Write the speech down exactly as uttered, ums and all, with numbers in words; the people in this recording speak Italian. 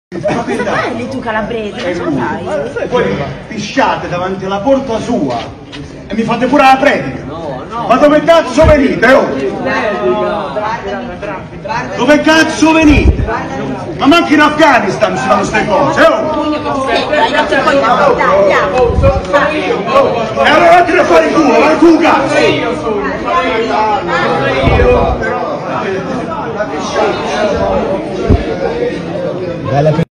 Ma cosa parli tu calabrese? Cosa fai? Voi pisciate davanti alla porta sua e mi fate pure la predica. No, no. Ma dove cazzo venite? Oh? Dove cazzo venite? Ma manco in Afghanistan si fanno queste cose, oh? E allora vattene a fare il culo, vai tu cazzo! Bella